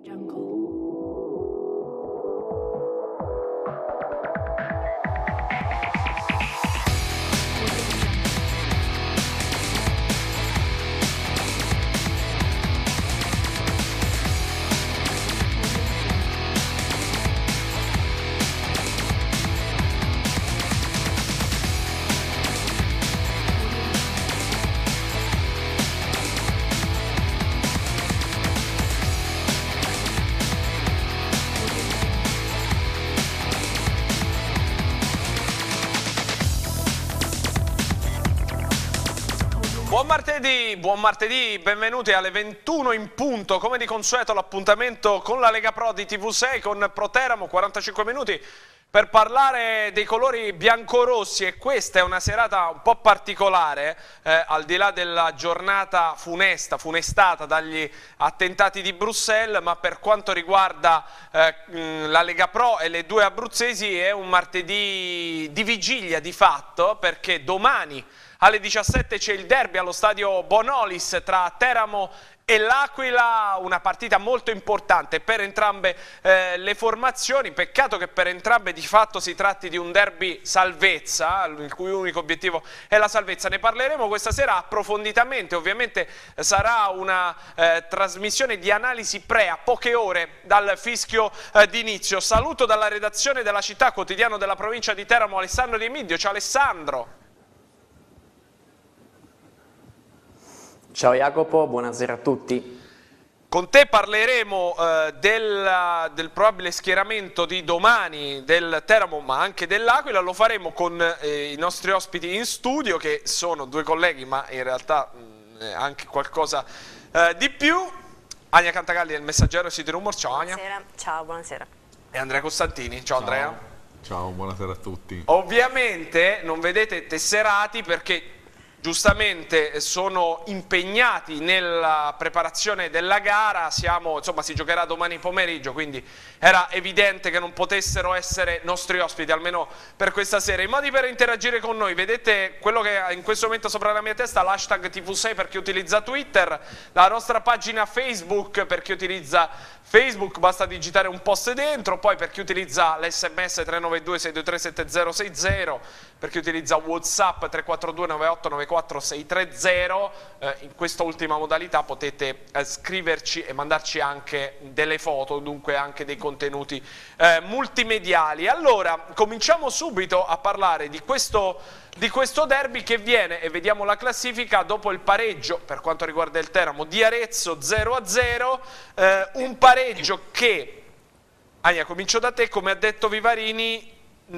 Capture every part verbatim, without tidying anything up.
Buon martedì, buon martedì, benvenuti alle ventuno in punto, come di consueto l'appuntamento con la Lega Pro di T V sei, con Proteramo, quarantacinque minuti per parlare dei colori biancorossi, e questa è una serata un po' particolare, eh, al di là della giornata funesta, funestata dagli attentati di Bruxelles, ma per quanto riguarda eh, la Lega Pro e le due abruzzesi è un martedì di vigilia di fatto, perché domani alle diciassette c'è il derby allo stadio Bonolis tra Teramo e l'Aquila, una partita molto importante per entrambe eh, le formazioni. Peccato che per entrambe di fatto si tratti di un derby salvezza, il cui unico obiettivo è la salvezza. Ne parleremo questa sera approfonditamente, ovviamente sarà una eh, trasmissione di analisi pre a poche ore dal fischio eh, d'inizio. Saluto dalla redazione della Città, quotidiano della provincia di Teramo, Alessandro Di Emidio. Ciao Alessandro. Ciao Jacopo, buonasera a tutti. Con te parleremo eh, del, del probabile schieramento di domani del Teramo, ma anche dell'Aquila. Lo faremo con eh, i nostri ospiti in studio, che sono due colleghi, ma in realtà mh, anche qualcosa eh, di più. Ania Cantagalli del Messaggero e City Rumors. Ciao Ania. Buonasera. Ciao, buonasera. E Andrea Costantini. Ciao, ciao Andrea. Ciao, buonasera a tutti. Ovviamente non vedete tesserati perché giustamente sono impegnati nella preparazione della gara. Siamo, insomma, si giocherà domani pomeriggio, quindi era evidente che non potessero essere nostri ospiti, almeno per questa sera. I modi per interagire con noi: vedete quello che in questo momento sopra la mia testa, l'hashtag T V sei per chi utilizza Twitter, la nostra pagina Facebook per chi utilizza Facebook, basta digitare un post dentro. Poi per chi utilizza l'esse emme esse tre nove due sei due tre sette zero sei zero, per chi utilizza WhatsApp tre quattro due nove otto nove quattro sei tre zero, eh, in questa ultima modalità potete eh, scriverci e mandarci anche delle foto, dunque anche dei contenuti eh, multimediali. Allora, cominciamo subito a parlare di questo, di questo derby che viene, e vediamo la classifica, dopo il pareggio per quanto riguarda il Teramo di Arezzo zero a zero, eh, un pareggio che, Ania, comincio da te, come ha detto Vivarini,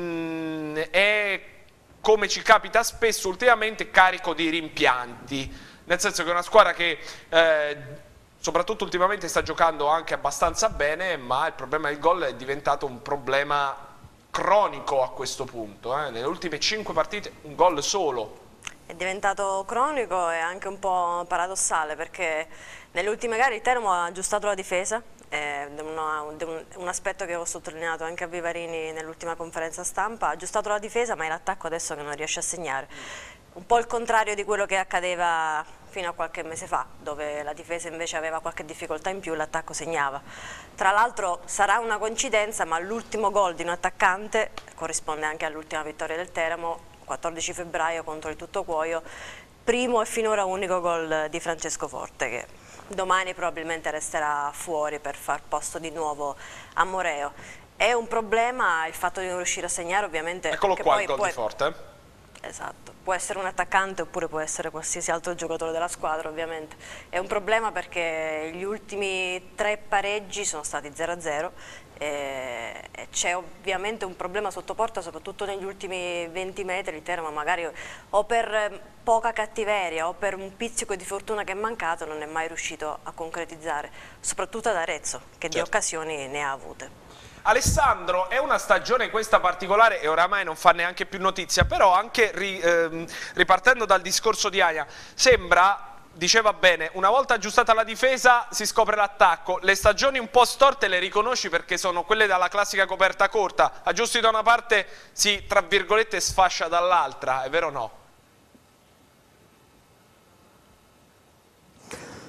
mh, è, come ci capita spesso ultimamente, carico di rimpianti, nel senso che è una squadra che eh, soprattutto ultimamente sta giocando anche abbastanza bene, ma il problema del gol è diventato un problema cronico a questo punto, eh. Nelle ultime cinque partite un gol solo. È diventato cronico e anche un po' paradossale, perché nelle ultime gare il Teramo ha aggiustato la difesa, è un, un aspetto che ho sottolineato anche a Vivarini nell'ultima conferenza stampa. Ha aggiustato la difesa, ma è l'attacco adesso che non riesce a segnare. Un po' il contrario di quello che accadeva fino a qualche mese fa, dove la difesa invece aveva qualche difficoltà in più, l'attacco segnava. Tra l'altro sarà una coincidenza, ma l'ultimo gol di un attaccante corrisponde anche all'ultima vittoria del Teramo, quattordici febbraio contro il Tuttocuoio, primo e finora unico gol di Francesco Forte, che domani probabilmente resterà fuori per far posto di nuovo a Moreo. È un problema il fatto di non riuscire a segnare, ovviamente. Eccolo qua il gol poi... di Forte. Esatto, può essere un attaccante oppure può essere qualsiasi altro giocatore della squadra, ovviamente. È un problema perché gli ultimi tre pareggi sono stati zero a zero e c'è ovviamente un problema sotto porta, soprattutto negli ultimi venti metri. Il Teramo magari o per poca cattiveria o per un pizzico di fortuna che è mancato non è mai riuscito a concretizzare, soprattutto ad Arezzo, che certo, di occasioni ne ha avute. Alessandro, è una stagione questa particolare e oramai non fa neanche più notizia, però anche ri, ehm, ripartendo dal discorso di Ania, sembra, diceva bene, una volta aggiustata la difesa si scopre l'attacco. Le stagioni un po' storte le riconosci perché sono quelle dalla classica coperta corta, aggiusti da una parte si, tra virgolette, sfascia dall'altra, è vero o no?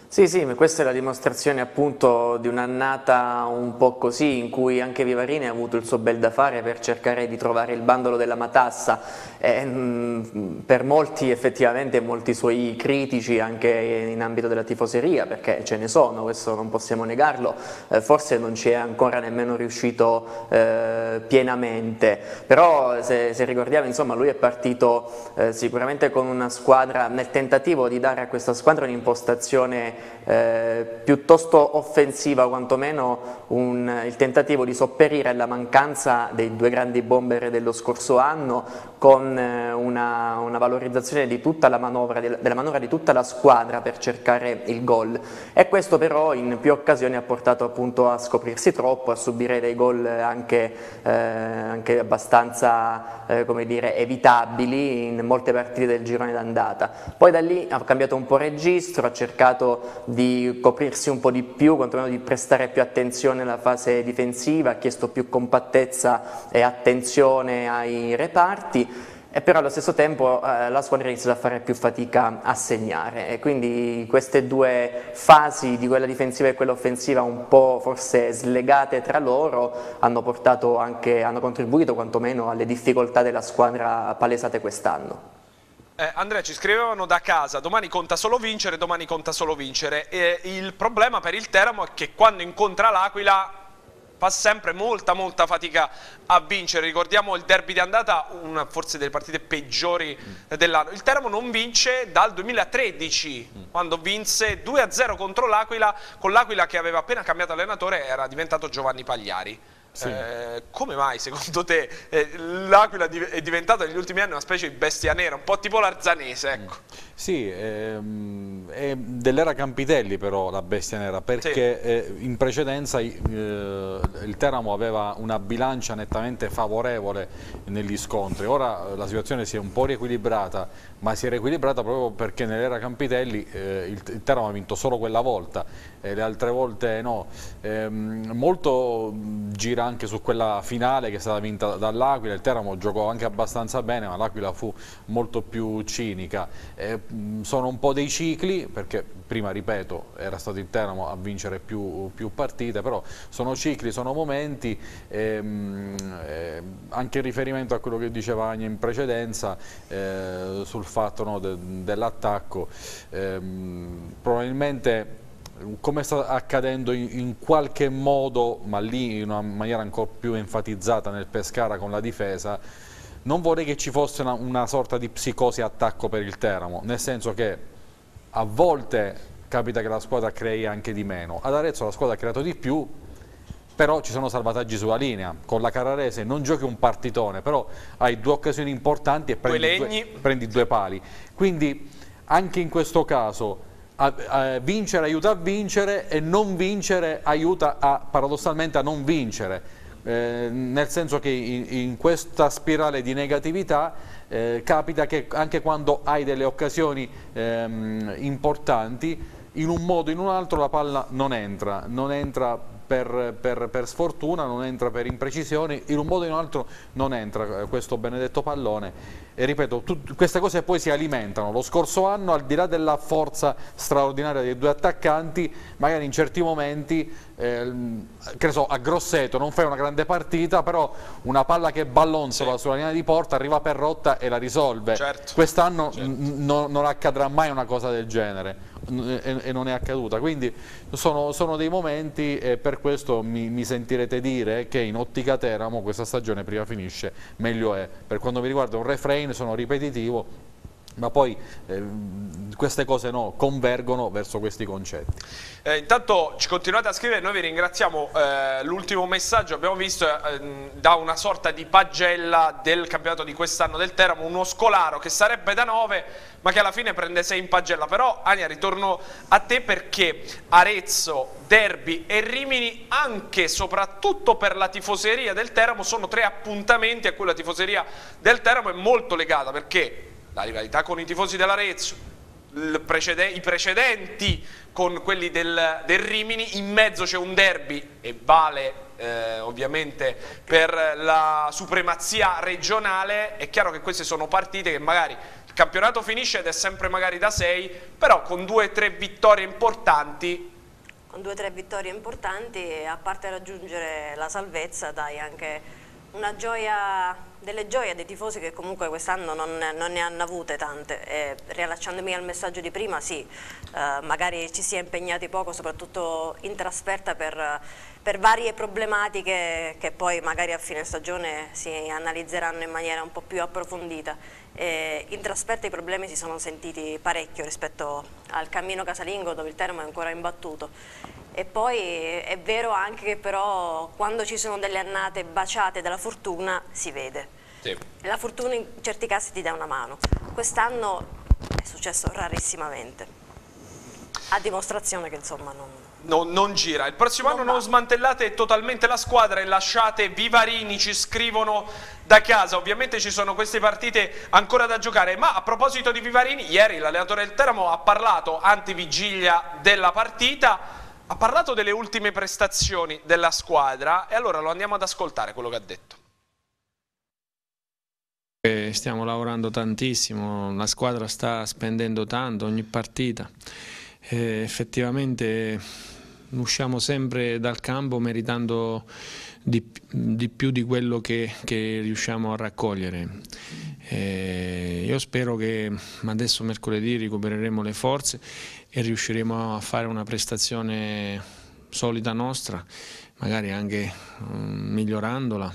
Sì, sì, ma questa è la dimostrazione appunto di un'annata un po' così, in cui anche Vivarini ha avuto il suo bel da fare per cercare di trovare il bandolo della matassa. E, mh, per molti effettivamente, molti suoi critici anche in ambito della tifoseria, perché ce ne sono, questo non possiamo negarlo, eh, forse non ci è ancora nemmeno riuscito eh, pienamente, però se, se ricordiamo, insomma, lui è partito eh, sicuramente con una squadra, nel tentativo di dare a questa squadra un'impostazione Eh, piuttosto offensiva, quantomeno un, il tentativo di sopperire alla mancanza dei due grandi bomber dello scorso anno con eh, una, una valorizzazione di tutta la manovra, de, della manovra di tutta la squadra per cercare il gol, e questo però in più occasioni ha portato appunto a scoprirsi troppo, a subire dei gol anche, eh, anche abbastanza eh, come dire, evitabili in molte partite del girone d'andata. Poi da lì ha cambiato un po' registro, ha cercato di coprirsi un po' di più, quantomeno di prestare più attenzione alla fase difensiva, ha chiesto più compattezza e attenzione ai reparti, e però allo stesso tempo eh, la squadra ha iniziato a fare più fatica a segnare, e quindi queste due fasi, di quella difensiva e quella offensiva, un po' forse slegate tra loro, hanno portato anche, hanno contribuito quantomeno alle difficoltà della squadra palesate quest'anno. Eh, Andrea, ci scrivevano da casa: domani conta solo vincere, domani conta solo vincere. E il problema per il Teramo è che quando incontra l'Aquila fa sempre molta molta fatica a vincere. Ricordiamo il derby di andata, una forse delle partite peggiori mm. dell'anno. Il Teramo non vince dal duemilatredici, mm. quando vinse due a zero contro l'Aquila, con l'Aquila che aveva appena cambiato allenatore, era diventato Giovanni Pagliari. Sì. Eh, come mai secondo te eh, l'Aquila è diventata negli ultimi anni una specie di bestia nera, un po' tipo l'Arzanese, ecco? Sì, ehm, è dell'era Campitelli però la bestia nera, perché sì. eh, in precedenza eh, il Teramo aveva una bilancia nettamente favorevole negli scontri. Ora la situazione si è un po' riequilibrata, ma si è riequilibrata proprio perché nell'era Campitelli eh, il, il Teramo ha vinto solo quella volta, eh, le altre volte no. Eh, molto gira anche su quella finale che è stata vinta dall'Aquila. Il Teramo giocò anche abbastanza bene, ma l'Aquila fu molto più cinica. Eh, sono un po' dei cicli, perché prima, ripeto, era stato il Teramo a vincere più, più partite, però sono cicli, sono momenti. ehm, eh, anche in riferimento a quello che diceva Agna in precedenza eh, sul fatto no, de, dell'attacco, ehm, probabilmente, come sta accadendo in, in qualche modo, ma lì in una maniera ancora più enfatizzata nel Pescara con la difesa, non vorrei che ci fosse una, una sorta di psicosi attacco per il Teramo, nel senso che a volte capita che la squadra crei anche di meno. Ad Arezzo la squadra ha creato di più, però ci sono salvataggi sulla linea. Con la Carrarese non giochi un partitone, però hai due occasioni importanti e prendi due, prendi due pali. Quindi anche in questo caso A, a vincere aiuta a vincere, e non vincere aiuta a, paradossalmente a non vincere, eh, nel senso che in, in questa spirale di negatività eh, capita che anche quando hai delle occasioni ehm, importanti, in un modo o in un altro la palla non entra, non entra Per, per, per sfortuna, non entra per imprecisioni, in un modo o in un altro non entra questo benedetto pallone. E ripeto, tut, queste cose poi si alimentano. Lo scorso anno, al di là della forza straordinaria dei due attaccanti, magari in certi momenti, eh, che ne so, a Grosseto non fai una grande partita, però una palla che ballonzola sì. sulla linea di porta, arriva per rotta e la risolve. Certo. Quest'anno certo. non accadrà mai una cosa del genere. E, e non è accaduta, quindi sono, sono dei momenti, e per questo mi, mi sentirete dire che in ottica Teramo questa stagione prima finisce meglio è. Per quanto mi riguarda un refrain, sono ripetitivo, ma poi eh, queste cose no, convergono verso questi concetti. Eh, intanto ci continuate a scrivere, noi vi ringraziamo. Eh, l'ultimo messaggio abbiamo visto eh, da una sorta di pagella del campionato di quest'anno del Teramo, uno scolaro che sarebbe da nove ma che alla fine prende sei in pagella. Però Ania, ritorno a te, perché Arezzo, Derby e Rimini, anche e soprattutto per la tifoseria del Teramo, sono tre appuntamenti a cui la tifoseria del Teramo è molto legata, perché la rivalità con i tifosi dell'Arezzo, precede i precedenti con quelli del, del Rimini, in mezzo c'è un derby e vale eh, ovviamente per la supremazia regionale. È chiaro che queste sono partite che magari il campionato finisce ed è sempre magari da sei, però con due o tre vittorie importanti. Con due o tre vittorie importanti, a parte raggiungere la salvezza, dai anche una gioia, delle gioie dei tifosi che comunque quest'anno non, non ne hanno avute tante. E riallacciandomi al messaggio di prima, sì, eh, magari ci si è impegnati poco, soprattutto in trasferta per, per varie problematiche che poi magari a fine stagione si analizzeranno in maniera un po' più approfondita. E in trasferta i problemi si sono sentiti parecchio rispetto al cammino casalingo, dove il Teramo è ancora imbattuto. E poi è vero anche che però quando ci sono delle annate baciate dalla fortuna si vede. Sì. La fortuna in certi casi ti dà una mano. Quest'anno è successo rarissimamente, a dimostrazione che insomma non... Non, non gira. Il prossimo non anno va. Non smantellate totalmente la squadra e lasciate Vivarini, ci scrivono da casa. Ovviamente ci sono queste partite ancora da giocare, ma a proposito di Vivarini, ieri l'allenatore del Teramo ha parlato, antivigilia della partita, ha parlato delle ultime prestazioni della squadra e allora lo andiamo ad ascoltare quello che ha detto. Stiamo lavorando tantissimo, la squadra sta spendendo tanto ogni partita. E effettivamente usciamo sempre dal campo meritando di, di più di quello che, che riusciamo a raccogliere. E io spero che adesso mercoledì recupereremo le forze e riusciremo a fare una prestazione solida nostra, magari anche um, migliorandola.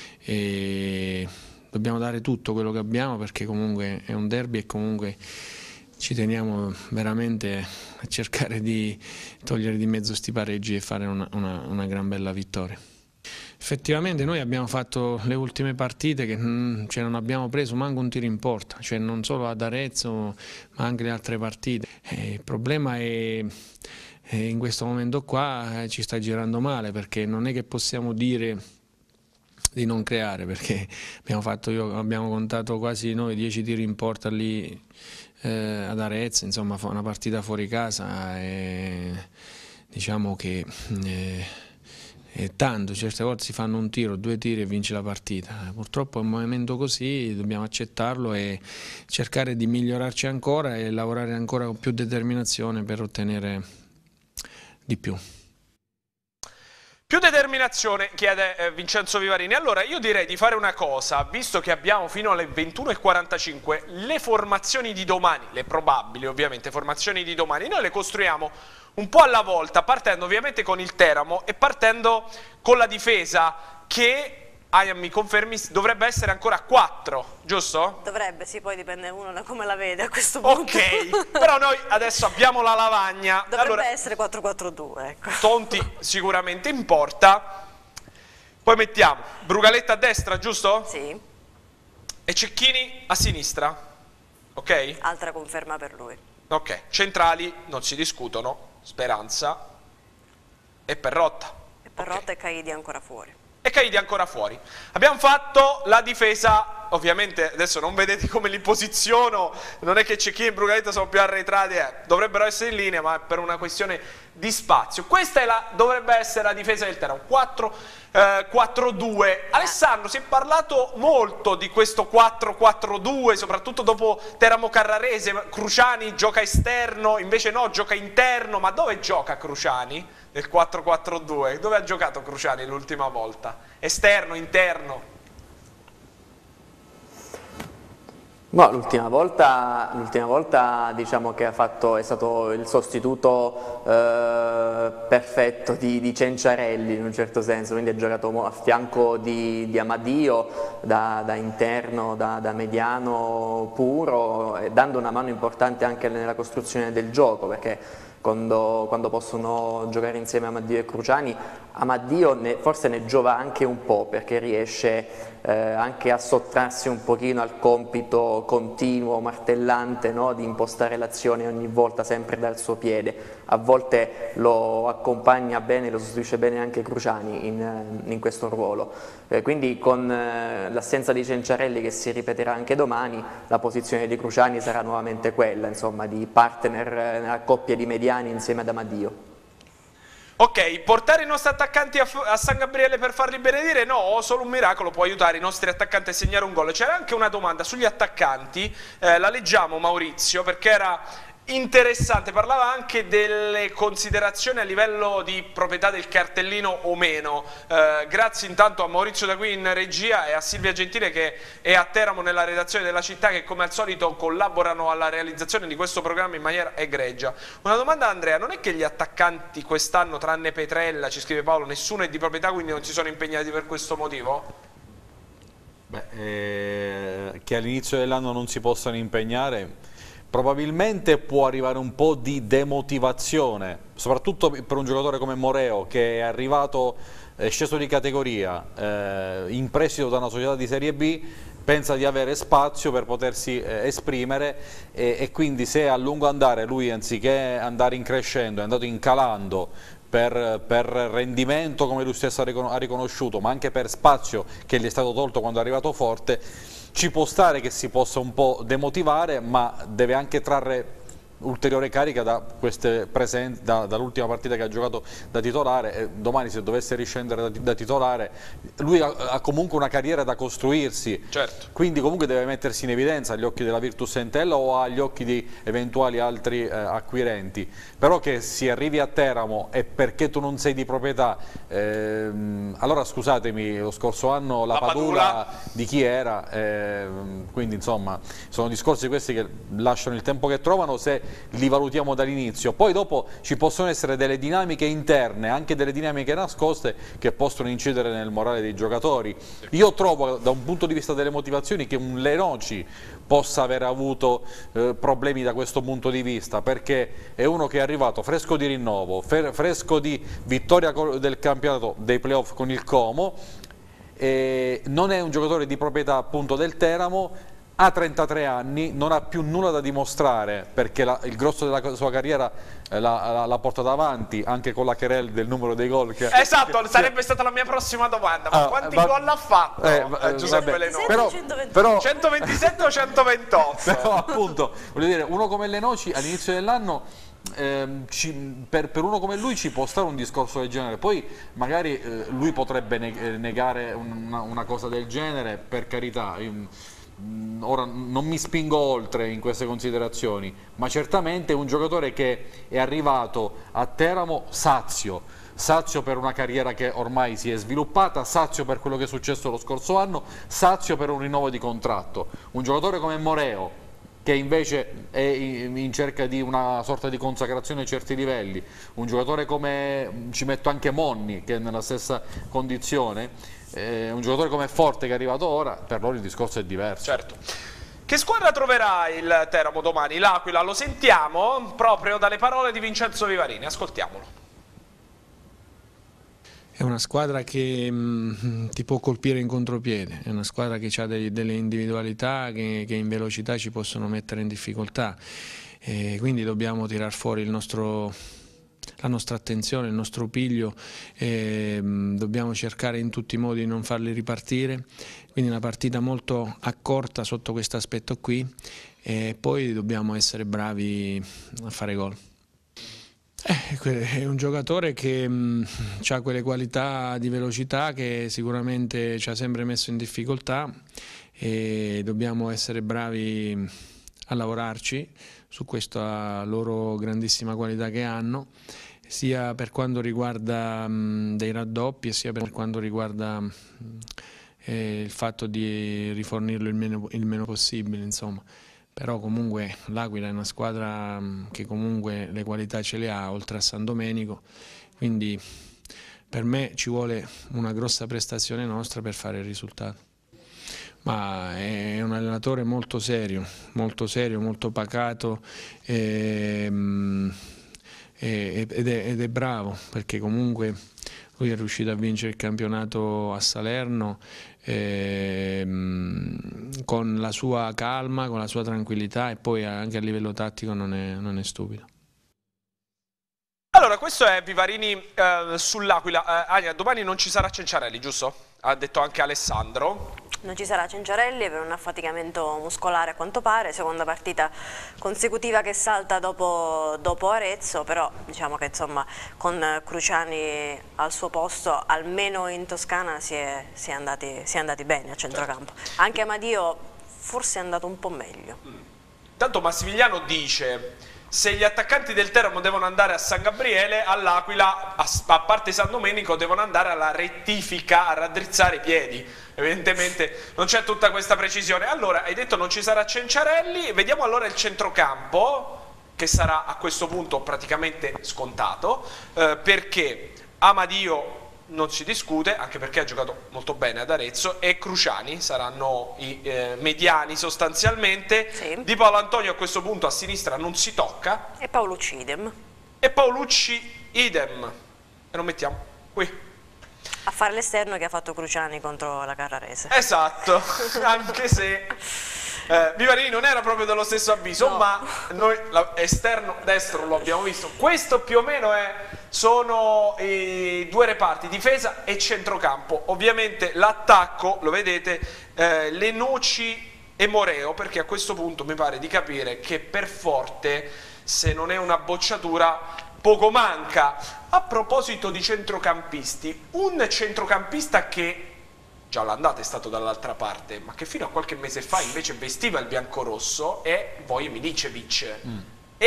E dobbiamo dare tutto quello che abbiamo perché comunque è un derby e comunque ci teniamo veramente a cercare di togliere di mezzo sti pareggi e fare una, una, una gran bella vittoria. Effettivamente noi abbiamo fatto le ultime partite che mh, cioè non abbiamo preso manco un tiro in porta, cioè non solo ad Arezzo ma anche le altre partite. E il problema è, è in questo momento qua eh, ci sta girando male perché non è che possiamo dire di non creare perché abbiamo, fatto, io, abbiamo contato quasi noi dieci tiri in porta lì eh, ad Arezzo, insomma fa una partita fuori casa e diciamo che eh, è tanto, certe volte si fanno un tiro, due tiri e vince la partita. Purtroppo è un momento così, dobbiamo accettarlo e cercare di migliorarci ancora e lavorare ancora con più determinazione per ottenere di più. Più determinazione, chiede eh, Vincenzo Vivarini. Allora io direi di fare una cosa, visto che abbiamo fino alle ventuno e quarantacinque le formazioni di domani, le probabili ovviamente formazioni di domani, noi le costruiamo un po' alla volta, partendo ovviamente con il Teramo e partendo con la difesa che, Ayan mi confermi, dovrebbe essere ancora quattro, giusto? Dovrebbe, sì, poi dipende uno da come la vede a questo punto. Ok, però noi adesso abbiamo la lavagna. Dovrebbe allora, essere quattro quattro due, ecco. Tonti sicuramente in porta, poi mettiamo Brugaletta a destra, giusto? Sì. E Cecchini a sinistra, ok? Altra conferma per lui. Ok, centrali non si discutono, Speranza e Perrotta. E Perrotta okay. E Caidi ancora fuori. E Caidi ancora fuori. Abbiamo fatto la difesa, ovviamente adesso non vedete come li posiziono, non è che Cecchini e Brugaletta sono più arretrati, eh, dovrebbero essere in linea, ma è per una questione di spazio. Questa è la, dovrebbe essere la difesa del Teramo, quattro quattro due. Alessandro, si è parlato molto di questo quattro quattro due, soprattutto dopo Teramo Carrarese. Cruciani gioca esterno, invece no, gioca interno. Ma dove gioca Cruciani nel quattro quattro due? Dove ha giocato Cruciani l'ultima volta? Esterno, interno? No, l'ultima volta, l'ultima volta diciamo che ha fatto, è stato il sostituto eh, perfetto di, di Cenciarelli in un certo senso, quindi ha giocato a fianco di, di Amadio da, da interno, da, da mediano puro, e dando una mano importante anche nella costruzione del gioco, perché quando, quando possono giocare insieme Amadio e Cruciani, Amadio ne, forse ne giova anche un po' perché riesce eh, anche a sottrarsi un pochino al compito continuo, martellante, no? Di impostare l'azione ogni volta sempre dal suo piede. A volte lo accompagna bene, lo sostituisce bene anche Cruciani in, in questo ruolo. Eh, quindi con eh, l'assenza di Cenciarelli, che si ripeterà anche domani, la posizione di Cruciani sarà nuovamente quella, insomma, di partner eh, nella coppia di mediani insieme ad Amadio. Ok, portare i nostri attaccanti a, a San Gabriele per farli benedire? No, solo un miracolo può aiutare i nostri attaccanti a segnare un gol. C'era anche una domanda sugli attaccanti, eh, la leggiamo Maurizio, perché era interessante, parlava anche delle considerazioni a livello di proprietà del cartellino o meno. Eh, grazie intanto a Maurizio da qui in regia e a Silvia Gentile che è a Teramo nella redazione della Città, che come al solito collaborano alla realizzazione di questo programma in maniera egregia. Una domanda, Andrea: non è che gli attaccanti quest'anno, tranne Petrella, ci scrive Paolo, nessuno è di proprietà, quindi non si sono impegnati per questo motivo? Beh, eh, che all'inizio dell'anno non si possano impegnare, probabilmente può arrivare un po' di demotivazione, soprattutto per un giocatore come Moreo, che è arrivato, è sceso di categoria, eh, in prestito da una società di Serie B, pensa di avere spazio per potersi eh, esprimere e, e quindi se a lungo andare lui, anziché andare in crescendo, è andato in calando per, per rendimento, come lui stesso ha riconosciuto, ma anche per spazio che gli è stato tolto quando è arrivato forte, ci può stare che si possa un po' demotivare, ma deve anche trarre ulteriore carica da queste presenze, da, dall'ultima partita che ha giocato da titolare, e domani se dovesse riscendere da, da titolare, lui ha, ha comunque una carriera da costruirsi, certo. Quindi comunque deve mettersi in evidenza agli occhi della Virtus Entella o agli occhi di eventuali altri eh, acquirenti, però che si arrivi a Teramo e perché tu non sei di proprietà, ehm, allora scusatemi, lo scorso anno la, la Padula, Padula di chi era, ehm, quindi insomma sono discorsi questi che lasciano il tempo che trovano se li valutiamo dall'inizio. Poi dopo ci possono essere delle dinamiche interne, anche delle dinamiche nascoste che possono incidere nel morale dei giocatori. Io trovo da un punto di vista delle motivazioni che un Lenoci possa aver avuto eh, problemi da questo punto di vista, perché è uno che è arrivato fresco di rinnovo, fresco di vittoria del campionato dei playoff con il Como, e non è un giocatore di proprietà appunto del Teramo, ha trentatré anni, non ha più nulla da dimostrare perché la, il grosso della sua carriera eh, l'ha portata avanti anche con la querel del numero dei gol che, esatto, che, sarebbe stata la mia prossima domanda, ma ah, quanti va, gol ha fatto eh, eh, Giuseppe Lenoci? Però, però, centoventisette o centoventotto? Però appunto, voglio dire, uno come Lenoci all'inizio dell'anno eh, per, per uno come lui ci può stare un discorso del genere, poi magari eh, lui potrebbe negare una, una cosa del genere, per carità. Io, ora non mi spingo oltre in queste considerazioni, ma certamente è un giocatore che è arrivato a Teramo sazio, sazio per una carriera che ormai si è sviluppata, sazio per quello che è successo lo scorso anno, sazio per un rinnovo di contratto. Un giocatore come Moreo, che invece è in cerca di una sorta di consacrazione a certi livelli, un giocatore come, ci metto anche Monni, che è nella stessa condizione, eh, un giocatore come Forte che è arrivato ora, per loro il discorso è diverso. Certo. Che squadra troverà il Teramo domani? L'Aquila, lo sentiamo proprio dalle parole di Vincenzo Vivarini, ascoltiamolo. È una squadra che mh, ti può colpire in contropiede, è una squadra che ha dei, delle individualità che, che in velocità ci possono mettere in difficoltà, e quindi dobbiamo tirar fuori il nostro, la nostra attenzione, il nostro piglio, e, mh, dobbiamo cercare in tutti i modi di non farli ripartire, quindi una partita molto accorta sotto questo aspetto qui, e poi dobbiamo essere bravi a fare gol. È un giocatore che ha quelle qualità di velocità che sicuramente ci ha sempre messo in difficoltà, e dobbiamo essere bravi a lavorarci su questa loro grandissima qualità che hanno, sia per quanto riguarda mh, dei raddoppi, sia per quanto riguarda mh, eh, il fatto di rifornirlo il meno, il meno possibile, insomma. Però comunque l'Aquila è una squadra che comunque le qualità ce le ha, oltre a San Domenico, quindi per me ci vuole una grossa prestazione nostra per fare il risultato. Ma è un allenatore molto serio, molto serio, molto pacato, e, e, ed, è, ed è bravo, perché comunque lui è riuscito a vincere il campionato a Salerno ehm, con la sua calma, con la sua tranquillità, e poi anche a livello tattico non è, non è stupido. Allora, questo è Vivarini eh, sull'Aquila. Eh, Ania, domani non ci sarà Cenciarelli, giusto? Ha detto anche Alessandro. Non ci sarà Cenciarelli per un affaticamento muscolare a quanto pare, seconda partita consecutiva che salta dopo, dopo Arezzo, però diciamo che insomma con Cruciani al suo posto almeno in Toscana si è, si è, andati, si è andati bene a centrocampo. Certo. Anche Amadio forse è andato un po' meglio. Mm. Tanto Massimiliano dice: se gli attaccanti del Teramo devono andare a San Gabriele, all'Aquila, a, a parte San Domenico, devono andare alla rettifica, a raddrizzare i piedi. Evidentemente non c'è tutta questa precisione. Allora, hai detto non ci sarà Cenciarelli, vediamo allora il centrocampo, che sarà a questo punto praticamente scontato, eh, perché Amadio non si discute, anche perché ha giocato molto bene ad Arezzo, e Cruciani saranno i eh, mediani sostanzialmente. Sì. Di Paolo Antonio a questo punto a sinistra non si tocca. E Paolucci idem. E Paolucci idem. E lo mettiamo qui. A fare l'esterno che ha fatto Cruciani contro la Carrarese. Esatto, anche se eh, Vivarini non era proprio dello stesso avviso, no. Ma noi esterno destro lo abbiamo visto. Questo più o meno è, sono i due reparti, difesa e centrocampo. Ovviamente l'attacco, lo vedete, eh, le Noci e Moreo, perché a questo punto mi pare di capire che per Forte, se non è una bocciatura, poco manca. A proposito di centrocampisti, un centrocampista che già l'andata è stato dall'altra parte, ma che fino a qualche mese fa invece vestiva il biancorosso, è Voje Milicevic. Mm.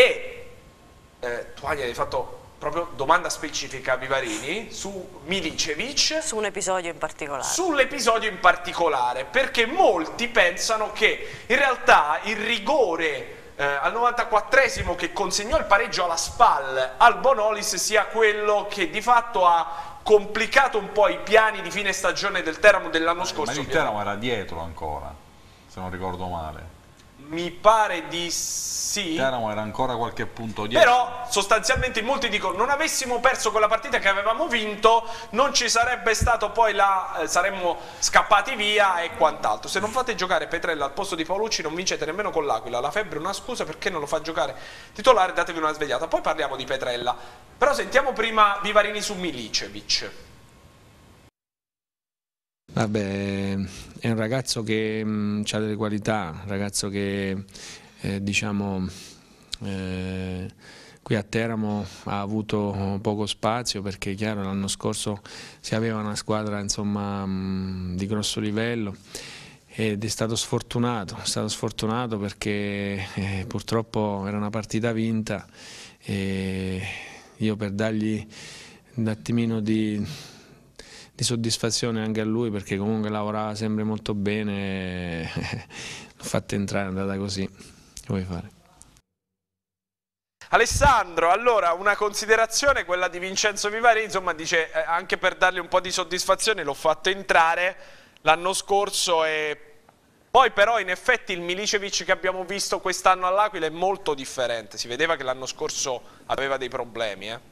E eh, tu hai fatto proprio domanda specifica a Vivarini su Milicevic. Su un episodio in particolare. Sull'episodio in particolare, perché molti pensano che in realtà il rigore Eh, al novantaquattresimo che consegnò il pareggio alla SPAL al Bonolis sia quello che di fatto ha complicato un po' i piani di fine stagione del Teramo dell'anno scorso. Ma il Teramo era dietro ancora, se non ricordo male. Mi pare di sì. Il Teramo era ancora qualche punto dietro. Però sostanzialmente molti dicono: non avessimo perso quella partita che avevamo vinto, non ci sarebbe stato poi la eh, saremmo scappati via e quant'altro. Se non fate giocare Petrella al posto di Paolucci non vincete nemmeno con l'Aquila. La febbre è una scusa, perché non lo fa giocare titolare, datevi una svegliata. Poi parliamo di Petrella. Però sentiamo prima Vivarini su Milicevic. Vabbè, è un ragazzo che ha delle qualità, un ragazzo che eh, diciamo eh, qui a Teramo ha avuto poco spazio, perché chiaro l'anno scorso si aveva una squadra insomma mh, di grosso livello, ed è stato sfortunato, è stato sfortunato perché eh, purtroppo era una partita vinta, e io per dargli un attimino di di soddisfazione anche a lui, perché comunque lavorava sempre molto bene, l'ho fatto entrare, è andata così, che vuoi fare? Alessandro, allora una considerazione, quella di Vincenzo Vivarini, insomma dice eh, anche per dargli un po' di soddisfazione l'ho fatto entrare l'anno scorso, e poi però in effetti il Milicevic che abbiamo visto quest'anno all'Aquila è molto differente, si vedeva che l'anno scorso aveva dei problemi, eh.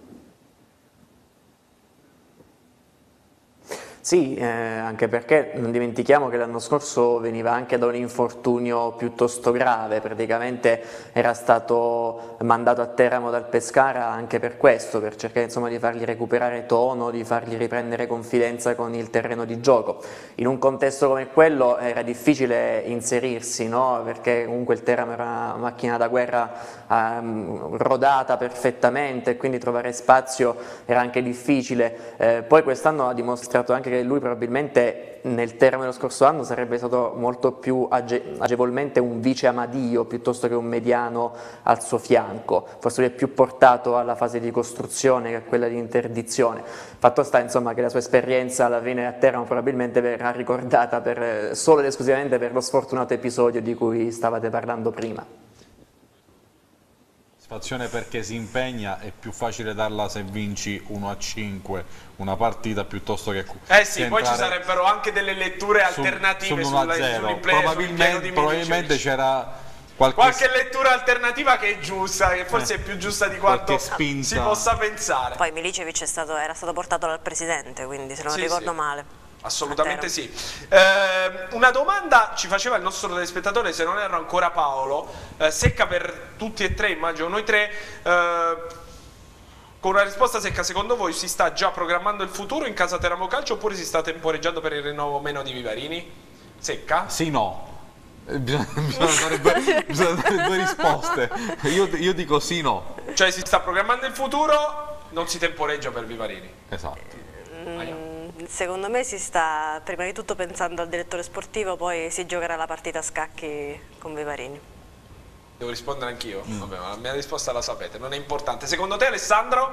Sì, eh, anche perché non dimentichiamo che l'anno scorso veniva anche da un infortunio piuttosto grave, praticamente era stato mandato a Teramo dal Pescara anche per questo, per cercare insomma di fargli recuperare tono, di fargli riprendere confidenza con il terreno di gioco. In un contesto come quello era difficile inserirsi, no? Perché comunque il Teramo era una macchina da guerra um, rodata perfettamente, quindi trovare spazio era anche difficile. Eh, poi quest'anno ha dimostrato anche che lui probabilmente nel Teramo dello scorso anno sarebbe stato molto più age agevolmente un vice Amadio piuttosto che un mediano al suo fianco, forse lui è più portato alla fase di costruzione che a quella di interdizione. Fatto sta insomma che la sua esperienza alla fine a Teramo probabilmente verrà ricordata per, solo ed esclusivamente per lo sfortunato episodio di cui stavate parlando prima. Soddisfazione perché si impegna, è più facile darla se vinci uno a cinque una partita piuttosto che eh sì, poi ci sarebbero anche delle letture alternative su, sull'impresa. Probabilmente, probabilmente c'era qualche... qualche lettura alternativa che è giusta, che forse eh, è più giusta di quanto si possa pensare. Poi Milicevic è stato, era stato portato dal presidente, quindi se non sì, ricordo sì. male. Assolutamente sì. Eh, una domanda ci faceva il nostro telespettatore, se non erro ancora Paolo, eh, secca per tutti e tre, immagino noi tre, eh, con una risposta secca: secondo voi si sta già programmando il futuro in casa Teramo Calcio oppure si sta temporeggiando per il rinnovo o meno di Vivarini? Secca? Sì, no. Bisogna, bisogna, dare due, bisogna dare due risposte. Io, io dico sì, no. Cioè si sta programmando il futuro, non si temporeggia per Vivarini. Esatto. Mm, secondo me si sta prima di tutto pensando al direttore sportivo, poi si giocherà la partita a scacchi con Vivarini. Devo rispondere anch'io? Mm. Vabbè, ma la mia risposta la sapete, non è importante. Secondo te, Alessandro?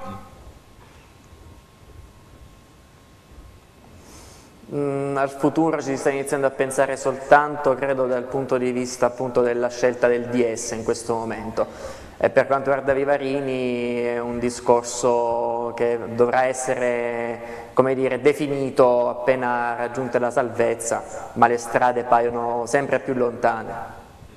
Mm. Mm, al futuro ci si sta iniziando a pensare soltanto, credo, dal punto di vista appunto della scelta del D S in questo momento. E per quanto riguarda Vivarini è un discorso che dovrà essere, come dire, definito appena raggiunta la salvezza, ma le strade paiono sempre più lontane.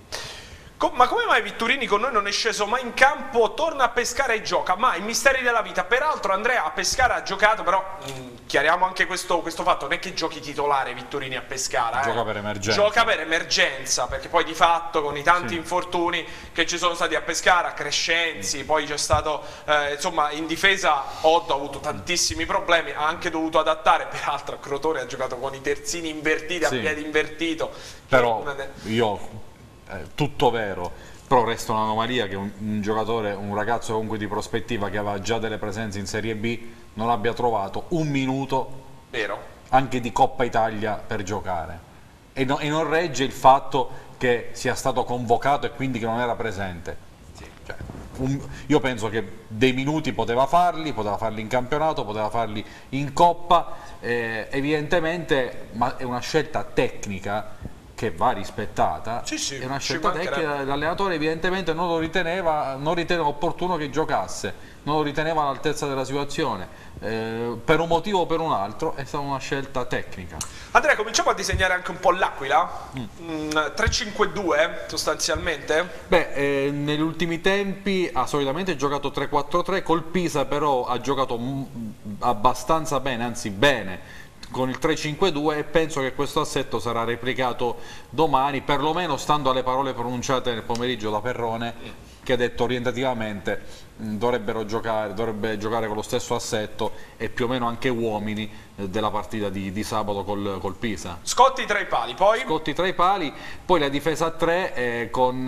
Ma come mai Vitturini con noi non è sceso mai in campo, torna a pescare e gioca? Ma i misteri della vita. Peraltro Andrea a pescare ha giocato, però mh, chiariamo anche questo, questo fatto, non è che giochi titolare Vitturini a pescara. Gioca eh. per emergenza. Gioca per emergenza, perché poi di fatto con i tanti sì. infortuni che ci sono stati a pescara, Crescenzi, poi c'è stato, eh, insomma in difesa Oddo ha avuto tantissimi problemi, ha anche dovuto adattare, peraltro Crotone ha giocato con i terzini invertiti, sì. a piede invertito. Però io... Eh, tutto vero, però resta un'anomalia che un, un giocatore, un ragazzo comunque di prospettiva che aveva già delle presenze in Serie B non abbia trovato un minuto vero. anche di Coppa Italia per giocare e, no, e non regge il fatto che sia stato convocato e quindi che non era presente. Sì. Cioè, un, io penso che dei minuti poteva farli, poteva farli in campionato, poteva farli in Coppa, eh, evidentemente, ma è una scelta tecnica che va rispettata, sì, sì, è una scelta tecnica, l'allenatore evidentemente non lo riteneva, non riteneva opportuno che giocasse, non lo riteneva all'altezza della situazione, eh, per un motivo o per un altro è stata una scelta tecnica. Andrea, cominciamo a disegnare anche un po' l'Aquila, mm. tre cinque due sostanzialmente? Beh, eh, negli ultimi tempi ha solitamente giocato tre quattro tre, col Pisa però ha giocato abbastanza bene, anzi bene, con il tre cinque due e penso che questo assetto sarà replicato domani, perlomeno stando alle parole pronunciate nel pomeriggio da Perrone, che ha detto orientativamente mh, dovrebbero giocare, dovrebbe giocare con lo stesso assetto e più o meno anche uomini eh, della partita di, di sabato col, col Pisa. Scotti tra i pali, poi? Scotti tra i pali, poi la difesa a tre eh, con,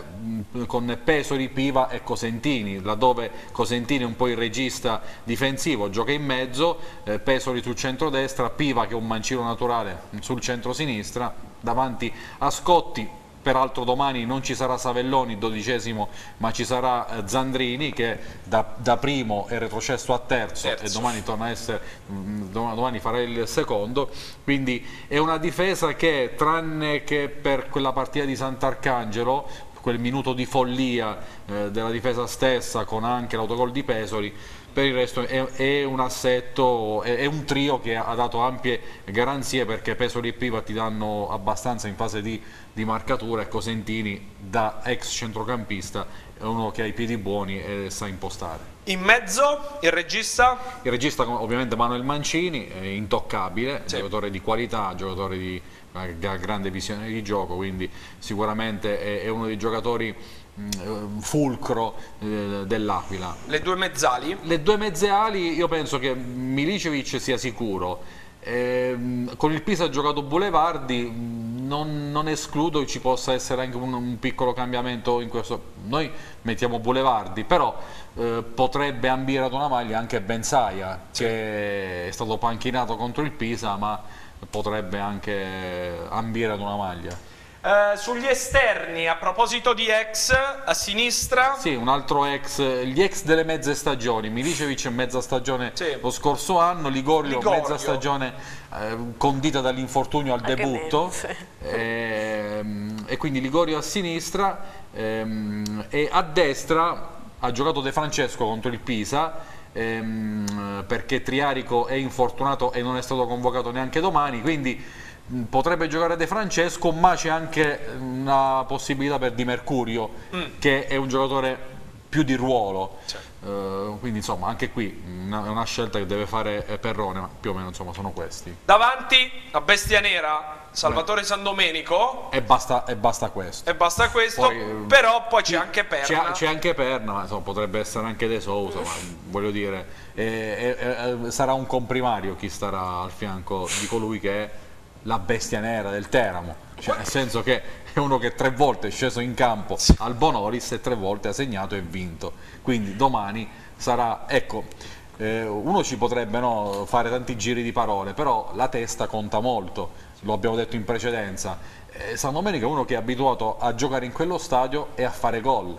eh, con Pesori, Piva e Cosentini, laddove Cosentini è un po' il regista difensivo, gioca in mezzo, eh, Pesori sul centro-destra, Piva che è un mancino naturale sul centro-sinistra, davanti a Scotti. Peraltro domani non ci sarà Savelloni, dodicesimo, ma ci sarà Zandrini che da, da primo è retrocesso a terzo, terzo. e domani torna a essere, domani farà il secondo, quindi è una difesa che tranne che per quella partita di Sant'Arcangelo, quel minuto di follia eh, della difesa stessa con anche l'autogol di Pesori, per il resto è, è un assetto, è, è un trio che ha dato ampie garanzie, perché Pesori e Piva ti danno abbastanza in fase di, di marcatura e Cosentini da ex centrocampista è uno che ha i piedi buoni e sa impostare. In mezzo il regista? Il regista ovviamente Manuel Mancini, è intoccabile, sì. Giocatore di qualità, giocatore di una grande visione di gioco, quindi sicuramente è, è uno dei giocatori fulcro eh, dell'Aquila. Le due mezzali? Le due mezzali io penso che Milicevic sia sicuro, eh, con il Pisa ha giocato Boulevardi, non, non escludo che ci possa essere anche un, un piccolo cambiamento in questo. Noi mettiamo Boulevardi, però eh, potrebbe ambire ad una maglia anche Bensaia, sì. che è stato panchinato contro il Pisa, ma potrebbe anche ambire ad una maglia. Uh, sugli esterni, a proposito di ex, a sinistra? Sì, un altro ex, gli ex delle mezze stagioni, Milicevic mezza stagione sì. lo scorso anno, Ligorio, Ligorio. mezza stagione eh, condita dall'infortunio al Anche debutto, sì. e, e quindi Ligorio a sinistra, ehm, e a destra ha giocato De Francesco contro il Pisa, ehm, perché Triarico è infortunato e non è stato convocato neanche domani, quindi potrebbe giocare De Francesco, ma c'è anche una possibilità per Di Mercurio, mm. che è un giocatore più di ruolo, certo. uh, quindi insomma anche qui una, una scelta che deve fare Perrone, ma più o meno insomma sono questi. Davanti la bestia nera, Salvatore Beh. Sandomenico, e basta, e basta questo, e basta questo poi, però poi c'è anche Perna, c'è anche Perna, ma insomma, potrebbe essere anche De Sousa, ma voglio dire eh, eh, eh, sarà un comprimario chi starà al fianco di colui che è la bestia nera del Teramo, cioè, nel senso che è uno che tre volte è sceso in campo al Bonolis e tre volte ha segnato e vinto, quindi domani sarà, ecco, eh, uno ci potrebbe no, fare tanti giri di parole, però la testa conta molto, lo abbiamo detto in precedenza. eh, San Domenico è uno che è abituato a giocare in quello stadio e a fare gol,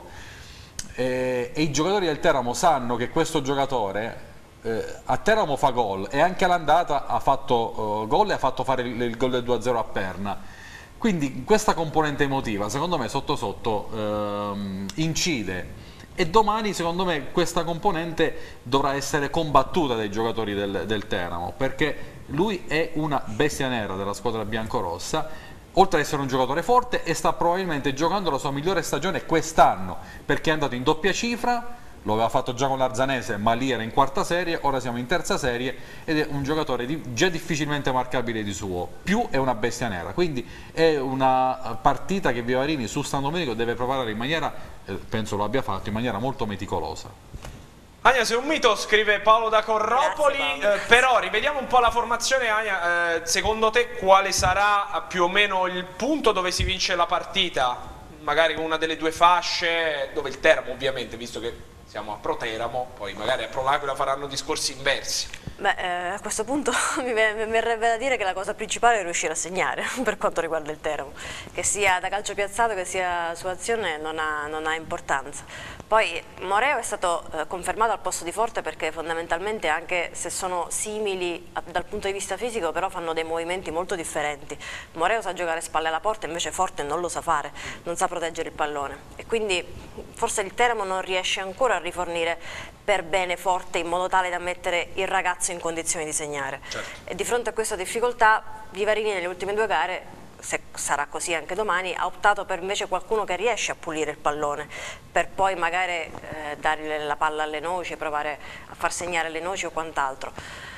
eh, e i giocatori del Teramo sanno che questo giocatore eh, a Teramo fa gol e anche all'andata ha fatto uh, gol e ha fatto fare il, il gol del due a zero a Perna. Quindi questa componente emotiva secondo me sotto sotto ehm, incide, e domani secondo me questa componente dovrà essere combattuta dai giocatori del, del Teramo, perché lui è una bestia nera della squadra biancorossa, oltre ad essere un giocatore forte, e sta probabilmente giocando la sua migliore stagione quest'anno, perché è andato in doppia cifra. Lo aveva fatto già con l'Arzanese, ma lì era in quarta serie, ora siamo in terza serie ed è un giocatore di, già difficilmente marcabile di suo, più è una bestia nera, quindi è una partita che Vivarini su San Domenico deve preparare in maniera, eh, penso lo abbia fatto, in maniera molto meticolosa. Ania, sei un mito, scrive Paolo da Corropoli. Grazie, Paolo. Eh, però rivediamo un po' la formazione. Ania, eh, secondo te quale sarà più o meno il punto dove si vince la partita? Magari una delle due fasce, dove il Teramo ovviamente, visto che siamo a Pro Teramo, poi magari a Pro L'Aquila faranno discorsi inversi. Beh, eh, a questo punto mi verrebbe da dire che la cosa principale è riuscire a segnare per quanto riguarda il Teramo, che sia da calcio piazzato che sia su azione non ha, non ha importanza. Poi Moreo è stato eh, confermato al posto di Forte perché fondamentalmente, anche se sono simili a, dal punto di vista fisico, però fanno dei movimenti molto differenti. Moreo sa giocare spalle alla porta, invece Forte non lo sa fare, non sa proteggere il pallone, e quindi forse il Teramo non riesce ancora a rifornire per bene Forte in modo tale da mettere il ragazzo in condizioni di segnare. Certo. E di fronte a questa difficoltà Vivarini nelle ultime due gare, se sarà così anche domani, ha optato per invece qualcuno che riesce a pulire il pallone, per poi magari eh, dare la palla alle noci, provare a far segnare le noci o quant'altro.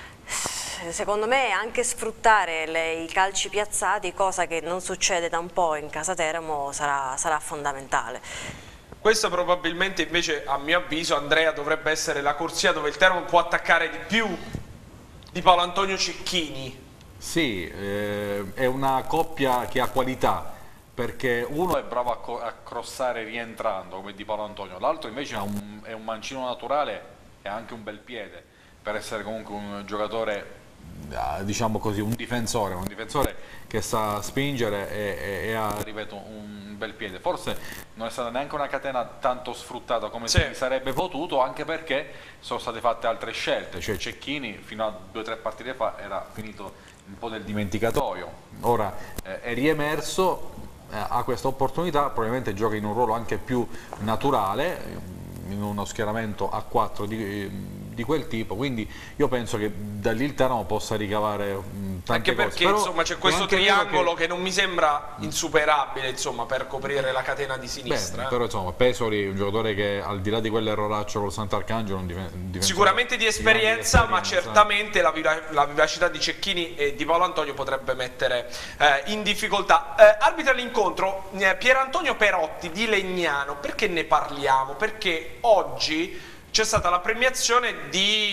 Secondo me anche sfruttare le, i calci piazzati, cosa che non succede da un po' in casa Teramo, sarà, sarà fondamentale. Questa probabilmente invece, a mio avviso, Andrea, dovrebbe essere la corsia dove il Teramo può attaccare di più di Paolo Antonio Cecchini. Sì, eh, è una coppia che ha qualità, perché uno è bravo a, a crossare rientrando come Di Paolo Antonio, l'altro invece è un, è un mancino naturale e ha anche un bel piede per essere comunque un giocatore, diciamo così, un difensore, un difensore che sa spingere e, e, e ha, ripeto, un bel piede. Forse non è stata neanche una catena tanto sfruttata come sì. si sarebbe potuto, anche perché sono state fatte altre scelte, cioè Cecchini fino a due o tre partite fa era finito un po' nel dimenticatoio, ora eh, è riemerso, eh, ha questa opportunità, probabilmente gioca in un ruolo anche più naturale, in uno schieramento a quattro di, di quel tipo, quindi io penso che da lì il Teramo possa ricavare mh, tante anche perché cose. insomma c'è questo triangolo che... che non mi sembra insuperabile, insomma, per coprire la catena di sinistra. Beh, però insomma Pesoli è un giocatore che al di là di quell'erroraccio col Sant'Arcangelo sicuramente di esperienza, ma certamente la, viva la vivacità di Cecchini e di Paolo Antonio potrebbe mettere eh, in difficoltà. Eh, arbitra l'incontro eh, Pier Antonio Perotti di Legnano. Perché ne parliamo? Perché oggi c'è stata la premiazione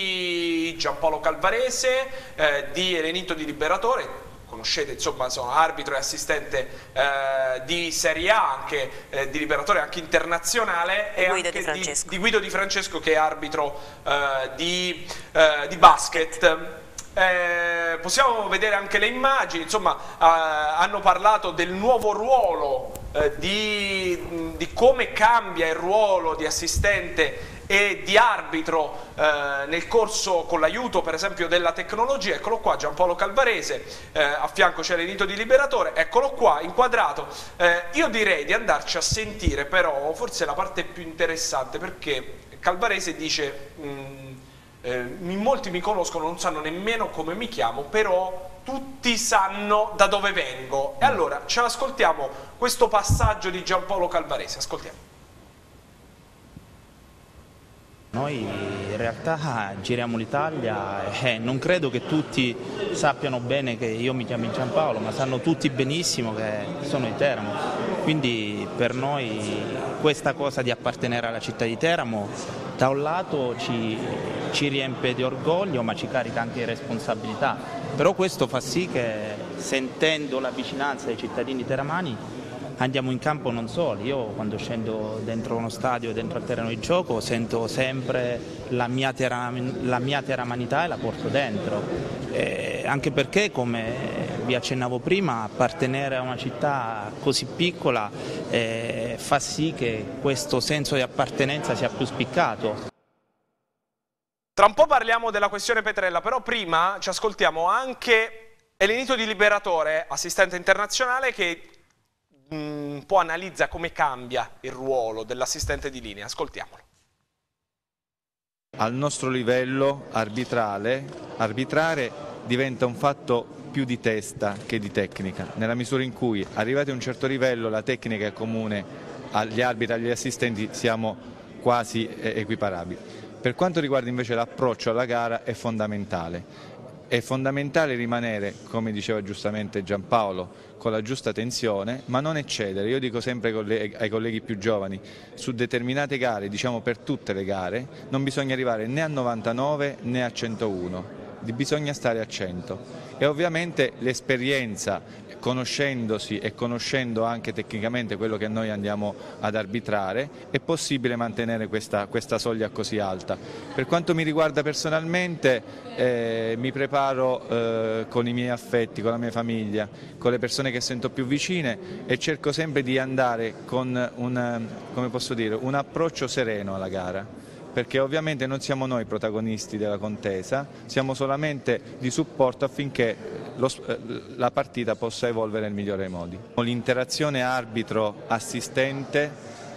di Giampaolo Calvarese, eh, di Elenito Di Liberatore, conoscete, insomma, sono arbitro e assistente eh, di Serie A, anche eh, di Liberatore, anche internazionale, e Guido anche di, di, di Guido Di Francesco, che è arbitro eh, di, eh, di basket. Eh, possiamo vedere anche le immagini, insomma, eh, hanno parlato del nuovo ruolo, eh, di, di come cambia il ruolo di assistente e di arbitro eh, nel corso, con l'aiuto per esempio della tecnologia. Eccolo qua Giampaolo Calvarese, eh, a fianco c'è Elenito Di Liberatore, eccolo qua inquadrato. Eh, io direi di andarci a sentire però forse la parte più interessante, perché Calvarese dice mh, eh, in molti mi conoscono, non sanno nemmeno come mi chiamo, però tutti sanno da dove vengo. E allora ce l'ascoltiamo questo passaggio di Giampaolo Calvarese, ascoltiamo. Noi in realtà giriamo l'Italia e non credo che tutti sappiano bene che io mi chiamo Giampaolo, ma sanno tutti benissimo che sono di Teramo. Quindi per noi questa cosa di appartenere alla città di Teramo da un lato ci, ci riempie di orgoglio ma ci carica anche di responsabilità, però questo fa sì che, sentendo la vicinanza dei cittadini teramani, andiamo in campo non soli. Io quando scendo dentro uno stadio, dentro il terreno di gioco, sento sempre la mia, teram la mia teramanità e la porto dentro, eh, anche perché, come vi accennavo prima, appartenere a una città così piccola eh, fa sì che questo senso di appartenenza sia più spiccato. Tra un po' parliamo della questione Petrella, però prima ci ascoltiamo anche Elenito Di Liberatore, assistente internazionale, che un po' analizza come cambia il ruolo dell'assistente di linea. Ascoltiamolo. Al nostro livello arbitrale, arbitrare diventa un fatto più di testa che di tecnica, nella misura in cui, arrivati a un certo livello, la tecnica è comune agli arbitri e agli assistenti, siamo quasi equiparabili. Per quanto riguarda invece l'approccio alla gara è fondamentale. È fondamentale rimanere, come diceva giustamente Giampaolo, con la giusta tensione, ma non eccedere. Io dico sempre ai colleghi più giovani, su determinate gare, diciamo per tutte le gare, non bisogna arrivare né a novantanove né a centouno, bisogna stare a cento. E ovviamente l'esperienza, conoscendosi e conoscendo anche tecnicamente quello che noi andiamo ad arbitrare, è possibile mantenere questa, questa soglia così alta. Per quanto mi riguarda personalmente, eh, mi preparo eh, con i miei affetti, con la mia famiglia, con le persone che sento più vicine, e cerco sempre di andare con un, come posso dire, un approccio sereno alla gara, perché ovviamente non siamo noi protagonisti della contesa, siamo solamente di supporto affinché lo, la partita possa evolvere nel migliore dei modi. L'interazione arbitro-assistente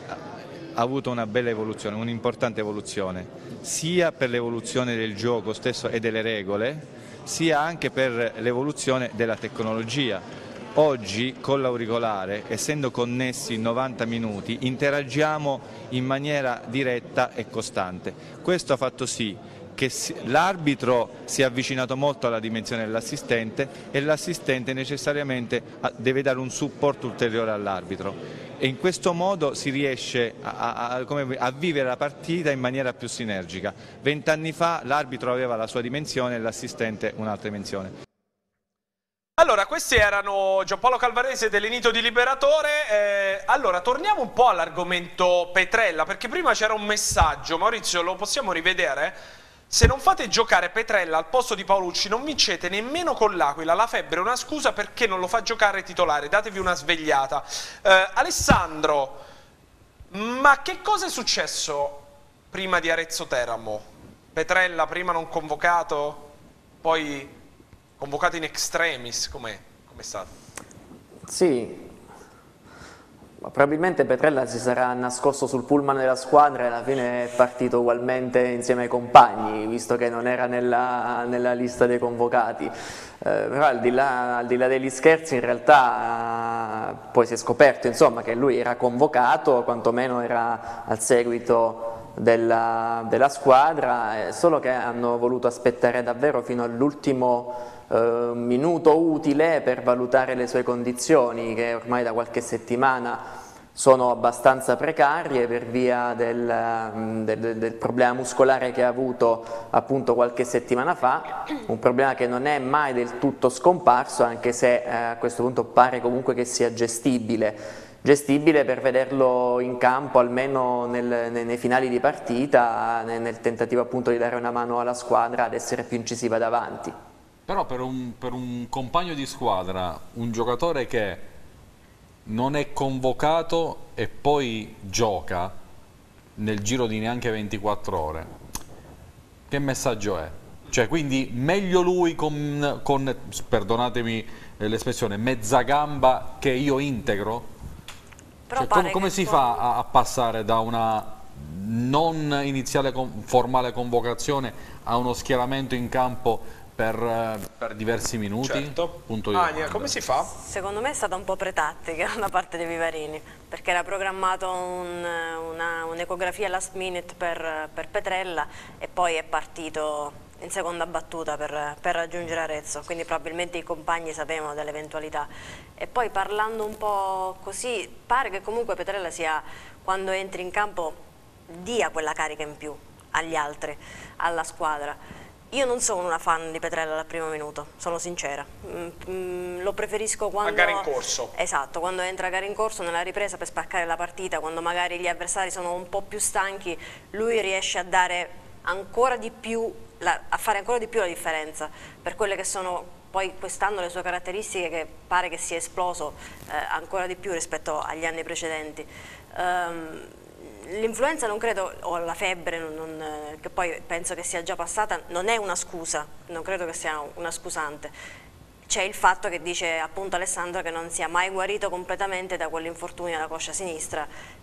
ha avuto una bella evoluzione, un'importante evoluzione, sia per l'evoluzione del gioco stesso e delle regole, sia anche per l'evoluzione della tecnologia. Oggi con l'auricolare, essendo connessi in novanta minuti, interagiamo in maniera diretta e costante. Questo ha fatto sì che l'arbitro si è avvicinato molto alla dimensione dell'assistente e l'assistente necessariamente deve dare un supporto ulteriore all'arbitro, e in questo modo si riesce a, a, a vivere la partita in maniera più sinergica. Vent'anni fa l'arbitro aveva la sua dimensione e l'assistente un'altra dimensione. Allora, questi erano Giampaolo Calvarese ed Elenito Di Liberatore. Eh, allora, torniamo un po' all'argomento Petrella, perché prima c'era un messaggio. Maurizio, lo possiamo rivedere? Se non fate giocare Petrella al posto di Paolucci non vincete nemmeno con l'Aquila. La febbre è una scusa perché non lo fa giocare titolare. Datevi una svegliata. Eh, Alessandro, ma che cosa è successo prima di Arezzo Teramo? Petrella prima non convocato, poi convocato in extremis, com'è com stato? Sì, probabilmente Petrella si sarà nascosto sul pullman della squadra e alla fine è partito ugualmente insieme ai compagni, visto che non era nella, nella lista dei convocati. Eh, però al di, là, al di là degli scherzi, in realtà eh, poi si è scoperto insomma, che lui era convocato, quantomeno era al seguito della, della squadra, eh, solo che hanno voluto aspettare davvero fino all'ultimo Uh, minuto utile per valutare le sue condizioni, che ormai da qualche settimana sono abbastanza precarie per via del, del, del problema muscolare che ha avuto appunto qualche settimana fa, un problema che non è mai del tutto scomparso, anche se eh, a questo punto pare comunque che sia gestibile. gestibile per vederlo in campo almeno nel, nei, nei finali di partita, nel, nel tentativo appunto di dare una mano alla squadra ad essere più incisiva davanti. Però per un, per un compagno di squadra, un giocatore che non è convocato e poi gioca nel giro di neanche ventiquattro ore, che messaggio è? Cioè, quindi meglio lui con, con perdonatemi l'espressione, mezza gamba che io integro? Però cioè, come, come si può... fa a, a passare da una non iniziale con, formale convocazione a uno schieramento in campo Per, per diversi minuti? Certo. Punto di Ania, come si fa? Secondo me è stata un po' pretattica da parte dei Vivarini, perché era programmato un'ecografia un last minute per, per Petrella e poi è partito in seconda battuta per, per raggiungere Arezzo, quindi probabilmente i compagni sapevano dell'eventualità. E poi parlando un po' così, pare che comunque Petrella sia, quando entri in campo, dia quella carica in più agli altri, alla squadra. Io non sono una fan di Petrella dal primo minuto, sono sincera, mm, mm, lo preferisco quando... A gara in corso. Esatto, quando entra a gara in corso nella ripresa per spaccare la partita, quando magari gli avversari sono un po' più stanchi, lui riesce a dare ancora di più, la, a fare ancora di più la differenza per quelle che sono poi quest'anno le sue caratteristiche, che pare che sia esploso eh, ancora di più rispetto agli anni precedenti. Um, L'influenza non credo, o la febbre, non, non, che poi penso che sia già passata, non è una scusa, non credo che sia una scusante. C'è il fatto che dice appunto Alessandro che non sia mai guarito completamente da quell'infortunio alla coscia sinistra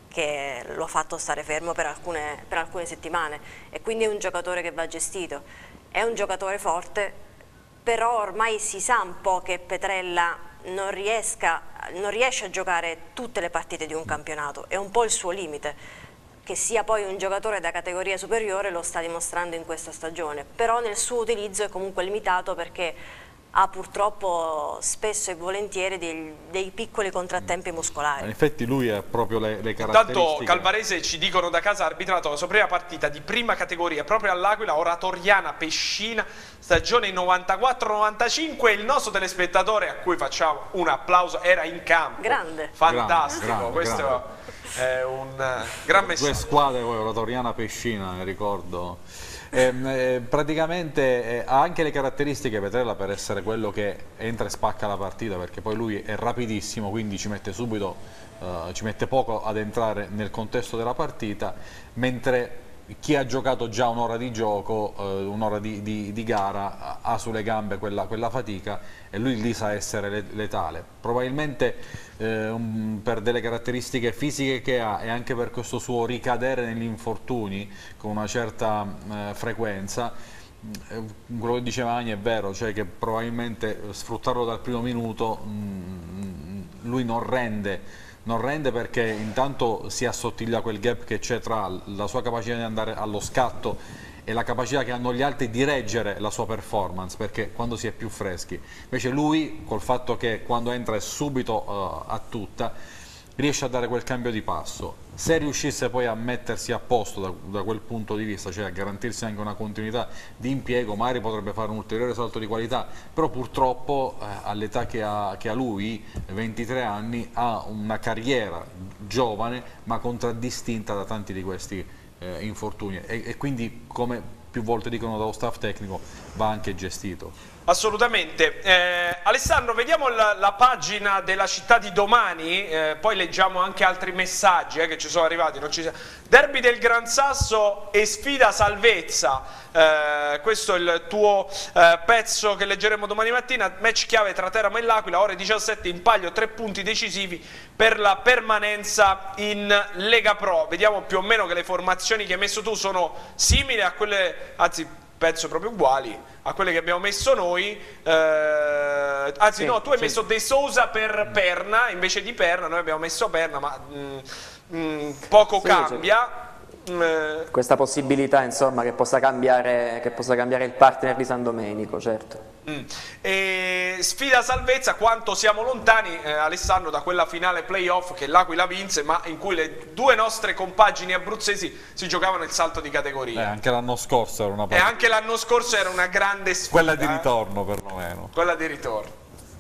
che lo ha fatto stare fermo per alcune, per alcune settimane, e quindi è un giocatore che va gestito. È un giocatore forte, però ormai si sa un po' che Petrella non, riesca, non riesce a giocare tutte le partite di un campionato, è un po' il suo limite. Che sia poi un giocatore da categoria superiore lo sta dimostrando in questa stagione, però nel suo utilizzo è comunque limitato perché ha purtroppo spesso e volentieri dei, dei piccoli contrattempi muscolari. In effetti lui ha proprio le, le caratteristiche. Intanto Calvarese, ci dicono da casa, ha arbitrato la sua prima partita di prima categoria proprio all'Aquila, Oratoriana Pescina, stagione novantaquattro novantacinque. Il nostro telespettatore, a cui facciamo un applauso, era in campo. Grande. Fantastico, grande, questo grande. È un uh, gran messaggio. Due squadre, poi Oratoriana Pescina, ricordo. Eh, eh, praticamente eh, ha anche le caratteristiche Petrella per essere quello che entra e spacca la partita, perché poi lui è rapidissimo, quindi ci mette subito, eh, ci mette poco ad entrare nel contesto della partita, mentre chi ha giocato già un'ora di gioco, eh, un'ora di, di, di gara, ha sulle gambe quella, quella fatica, e lui lì sa essere letale. Probabilmente eh, um, per delle caratteristiche fisiche che ha, e anche per questo suo ricadere negli infortuni con una certa eh, frequenza, eh, quello che diceva Agni è vero, cioè che probabilmente sfruttarlo dal primo minuto mh, lui non rende. Non rende perché intanto si assottiglia quel gap che c'è tra la sua capacità di andare allo scatto e la capacità che hanno gli altri di reggere la sua performance, perché quando si è più freschi. Invece lui, col fatto che quando entra è subito uh, a tutta, riesce a dare quel cambio di passo. Se riuscisse poi a mettersi a posto da, da quel punto di vista, cioè a garantirsi anche una continuità di impiego, magari potrebbe fare un ulteriore salto di qualità, però purtroppo eh, all'età che ha, che ha lui, ventitré anni, ha una carriera giovane ma contraddistinta da tanti di questi eh, infortuni, e, e quindi, come più volte dicono dallo staff tecnico, va anche gestito. Assolutamente. Eh, Alessandro, vediamo la, la pagina della Città di Domani, eh, poi leggiamo anche altri messaggi eh, che ci sono arrivati. Non ci... Derby del Gran Sasso e sfida salvezza, eh, questo è il tuo eh, pezzo che leggeremo domani mattina. Match chiave tra Teramo e l'Aquila, ore diciassette, in palio tre punti decisivi per la permanenza in Lega Pro. Vediamo più o meno che le formazioni che hai messo tu sono simili a quelle, anzi penso proprio uguali a quelle che abbiamo messo noi, eh, anzi sì, no, tu hai sì. messo De Sousa per Perna invece di Perna, noi abbiamo messo Perna, ma mh, mh, poco sì, cambia. Sì. Questa possibilità, insomma, che possa cambiare, che possa cambiare il partner di San Domenico, certo. Mm. E sfida salvezza, quanto siamo lontani, eh, Alessandro, da quella finale playoff che l'Aquila vinse, ma in cui le due nostre compagini abruzzesi si giocavano il salto di categoria. Eh, anche l'anno scorso era una E anche l'anno scorso era una grande sfida. Quella di ritorno, perlomeno. Quella di ritorno.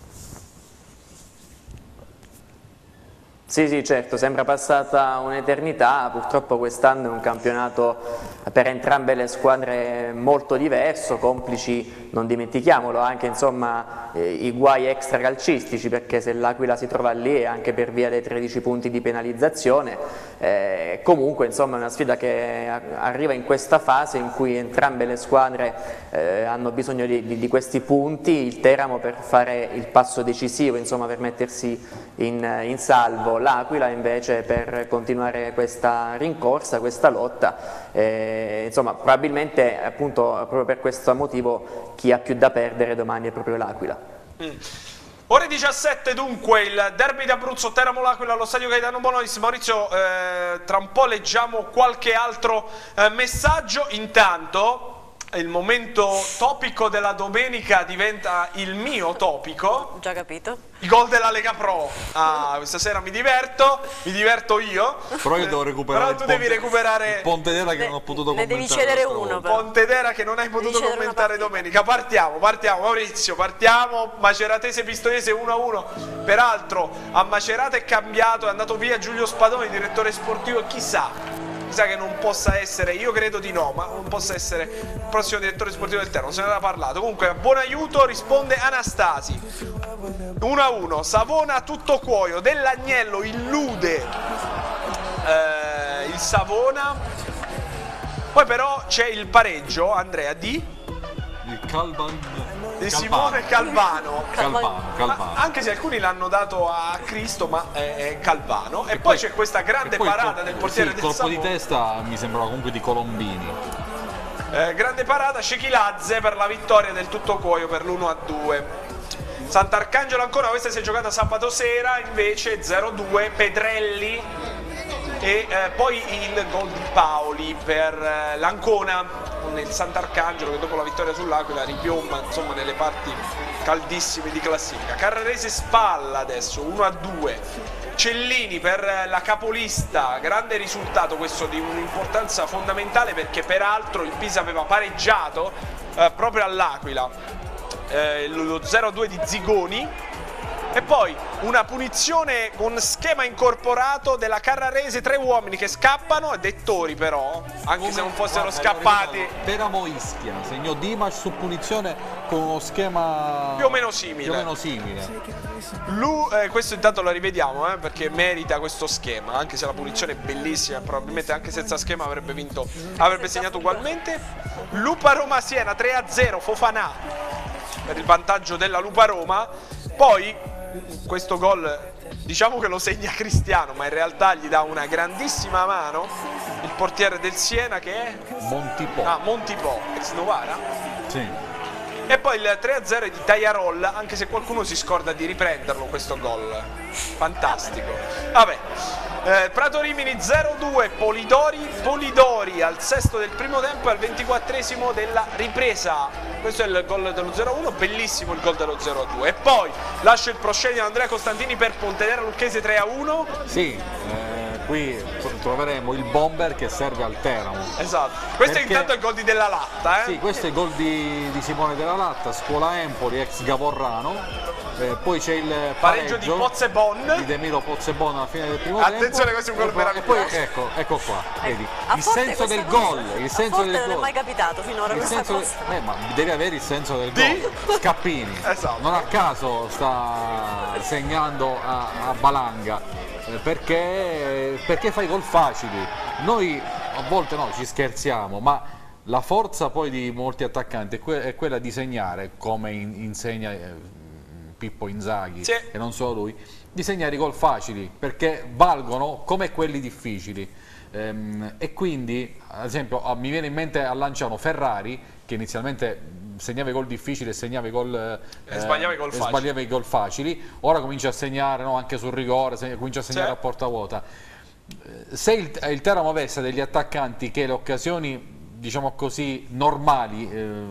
Sì, sì, certo, sembra passata un'eternità, purtroppo quest'anno è un campionato per entrambe le squadre molto diverso, complici, non dimentichiamolo, anche insomma eh, i guai extracalcistici, perché se l'Aquila si trova lì è anche per via dei tredici punti di penalizzazione, eh, comunque insomma è una sfida che arriva in questa fase in cui entrambe le squadre eh, hanno bisogno di, di, di questi punti, il Teramo per fare il passo decisivo, insomma per mettersi in, in salvo, l'Aquila invece per continuare questa rincorsa, questa lotta, eh, insomma probabilmente appunto proprio per questo motivo chi ha più da perdere domani è proprio l'Aquila. Mm. Ore diciassette dunque, il derby d'Abruzzo, Teramo l'Aquila allo stadio Gaetano Bonolis. Maurizio, eh, tra un po' leggiamo qualche altro eh, messaggio, intanto il momento topico della domenica diventa il mio topico. Già capito. I gol della Lega Pro. Ah, questa sera mi diverto, mi diverto io. Però io devo recuperare. Però tu devi recuperare il Pontedera che Ne- non ho potuto ne commentare. devi cedere l'altra uno, volta. però. Pontedera che non hai potuto Devi cedere una commentare partita. domenica. Partiamo, partiamo Maurizio, partiamo. Maceratese Pistoiese uno a uno. Peraltro a Macerata è cambiato, è andato via Giulio Spadoni, direttore sportivo, e chissà. Chissà che non possa essere, io credo di no, ma non possa essere il prossimo direttore sportivo del Teramo, se ne era parlato. Comunque, a buon aiuto risponde Anastasi. uno a uno, Savona tutto cuoio, Dell'Agnello illude eh, il Savona. Poi però c'è il pareggio, Andrea, di, Il Calvan. di Simone Calvano. Calvano, Calvano. Ma anche se alcuni l'hanno dato a Cristo, ma è, è Calvano. E, poi c'è questa grande E poi il parata col- del portiere sì, il del colpo di Savona. testa mi sembrava comunque di Colombini. Eh, grande parata, Cechilazze per la vittoria del tutto cuoio per l'uno a due. Sant'Arcangelo ancora, questa si è giocata sabato sera, invece zero a due, Pedrelli e eh, poi il gol di Paoli per eh, l'Ancona con il Sant'Arcangelo che dopo la vittoria sull'Aquila ripiomba insomma nelle parti caldissime di classifica. Carrarese Spalla adesso uno a due. Cellini per la capolista, grande risultato questo di un'importanza fondamentale perché peraltro il Pisa aveva pareggiato eh, proprio all'Aquila, eh, lo zero a due di Zigoni. E poi una punizione con schema incorporato della Carrarese, tre uomini che scappano, dettori però, anche se non fossero Guarda, scappati. Teramo Ischia, segnò Dimash su punizione con uno schema Più o meno simile. Più o meno simile. Lu, eh, questo intanto lo rivediamo eh, perché merita questo schema, anche se la punizione è bellissima, probabilmente anche senza schema avrebbe vinto, avrebbe segnato ugualmente. Lupa Roma Siena tre a zero, Fofanà per il vantaggio della Lupa Roma. Poi questo gol diciamo che lo segna Cristiano, ma in realtà gli dà una grandissima mano il portiere del Siena che è Montipò. ah, Montipò, ex Novara. Sì. E poi il tre a zero è di Tagliarol, anche se qualcuno si scorda di riprenderlo questo gol. Fantastico. Vabbè. Eh, Prato Rimini zero a due, Polidori, Polidori al sesto del primo tempo e al ventiquattresimo della ripresa. Questo è il gol dello zero a uno, bellissimo il gol dello zero a due. E poi lascio il proscenio ad Andrea Costantini per Pontedera Lucchese tre a uno. Sì, eh, qui troveremo il bomber che serve al Teramo. Esatto. Questo Perché- è intanto il gol di Della Latta, eh? Sì, questo è il gol di, di Simone Della Latta, Scuola Empoli, ex Gavorrano. Eh, poi c'è il Pareggio di Pozzebon. di Demiro Pozzebon alla fine del primo Attenzione, tempo. questo è un gol E poi- meraviglioso. E poi ecco, ecco qua, vedi. A Il Forte senso questa del cosa- gol, il a senso Forte del non è gol. mai capitato finora Il questa senso, cosa. eh, ma devi avere il senso del Di? gol. Scappini. Esatto. Non a caso sta segnando a, a Balanga. eh, Perché, perché fai gol facili. Noi a volte no, ci scherziamo, ma la forza poi di molti attaccanti è, que- è quella di segnare, come in- insegna eh, Pippo Inzaghi, Sì. e non solo lui, di segnare i gol facili, perché valgono come quelli difficili. Ehm, e quindi, ad esempio, ah, mi viene in mente a Lanciano Ferrari, che inizialmente mh, segnava i gol difficili e segnava i gol, eh, E sbagliava i gol e facili. sbagliava i gol facili. Ora comincia a segnare, no, anche sul rigore, se- comincia a segnare Sì. a porta vuota. Eh, Se il, il Teramo avesse degli attaccanti che le occasioni, diciamo così, normali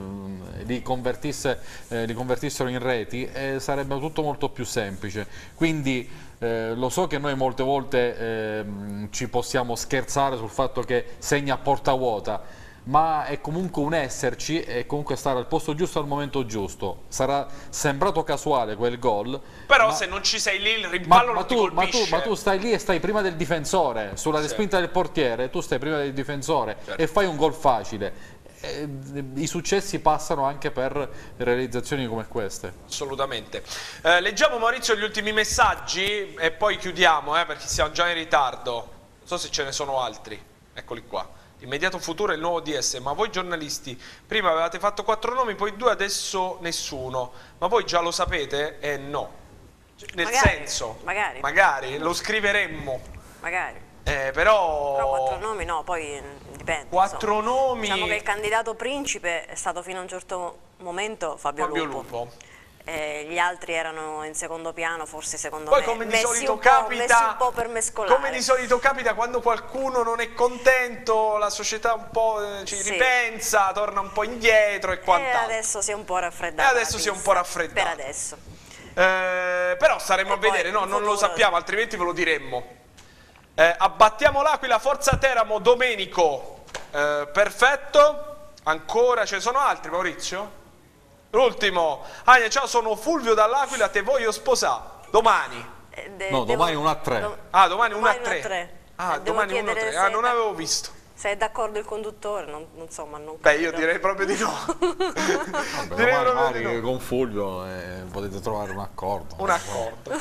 eh, li, convertisse, eh, li convertissero in reti, eh, sarebbe tutto molto più semplice. Quindi eh, lo so che noi molte volte ehm, ci possiamo scherzare sul fatto che segna a porta vuota, ma è comunque un esserci e comunque stare al posto giusto al momento giusto. Sarà sembrato casuale quel gol, Però ma- se non ci sei lì il ma, rimpallo ma non ti tu, ma, tu, colpisce. ma tu stai lì e stai prima del difensore, sulla Sì. respinta del portiere, tu stai prima del difensore Certo. e fai un gol facile. Eh, I successi passano anche per realizzazioni come queste. Assolutamente. Eh, leggiamo Maurizio gli ultimi messaggi e poi chiudiamo eh, perché siamo già in ritardo. Non so se ce ne sono altri. Eccoli qua. Immediato futuro è il nuovo D S, ma voi giornalisti prima avevate fatto quattro nomi, poi due, adesso nessuno. Ma voi già lo sapete? Eh no. Cioè, nel Magari, senso, magari. magari lo scriveremmo. Magari. Eh, però... Però quattro nomi no, poi mm, dipende. Quattro insomma. nomi... Diciamo che il candidato principe è stato fino a un certo momento Fabio, Fabio Lupo. Lupo. Eh, gli altri erano in secondo piano, forse secondo Poi me come di messi solito un po', capita, messi un po' per mescolare. come di solito capita quando qualcuno non è contento, la società un po' eh, ci Sì. ripensa, torna un po' indietro e E quant'altro. adesso si è un po' raffreddata. E adesso la si è un pista, po' raffreddata. Per adesso. Eh, però staremo E a vedere, poi no, in non lo futuro- sappiamo, altrimenti ve lo diremmo. Eh, abbattiamo l'Aquila, Forza Teramo, Domenico, eh, perfetto. Ancora ce ne sono altri, Maurizio? L'ultimo, Ania, ciao, sono Fulvio dall'Aquila, te voglio sposare domani. Eh, de- No, devo- domani uno a tre. do- Ah, domani uno a domani uno a tre. tre. Ah, Eh, devo domani uno a chiedere tre. se Ah, è non da- avevo visto. Se è d'accordo il conduttore, non, non so, ma non Beh, io credo. direi proprio di no. Vabbè, Direi domani proprio di magari no. con Fulvio eh, potete trovare un accordo. Un accordo.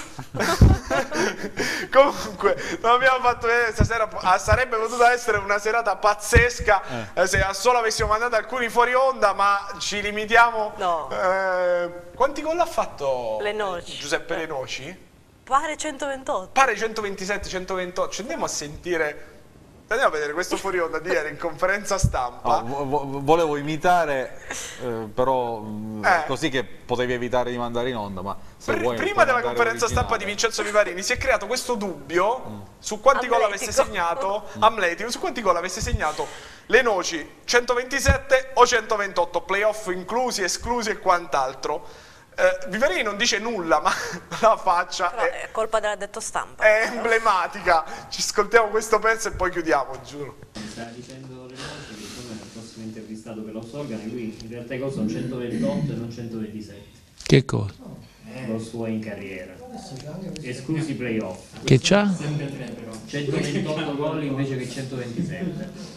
Comunque, non abbiamo fatto vedere stasera, ah, sarebbe potuta essere una serata pazzesca eh. se solo avessimo mandato alcuni fuori onda, ma ci limitiamo. No. Eh, quanti gol ha fatto Le Noci. Giuseppe Le Noci? Pare centoventotto. Pare centoventisette centoventotto. Ci andiamo a sentire. Andiamo a vedere questo fuori onda di ieri in conferenza stampa. No, vo- vo- volevo imitare, eh, però mh, Eh. così che potevi evitare di mandare in onda, ma se Pr- vuoi prima puoi della mandare conferenza stampa di originale. Vincenzo Vivarini si è creato questo dubbio su quanti gol avesse Amletico. segnato Amletico, su quanti gol avesse segnato Le Noci, centoventisette o centoventotto, playoff inclusi, esclusi e quant'altro. Eh, Vivarini non dice nulla, ma la faccia Però è, è colpa dell'addetto stampa. è emblematica. Ci ascoltiamo questo pezzo e poi chiudiamo, giuro. Sta dicendo Le Noci che come nel prossimo intervistato che lo Sorgani, lui in realtà i gol sono centoventotto e non centoventisette. Che cosa? Lo suo in carriera. Esclusi playoff. Che c'ha? centoventotto gol invece che centoventisette.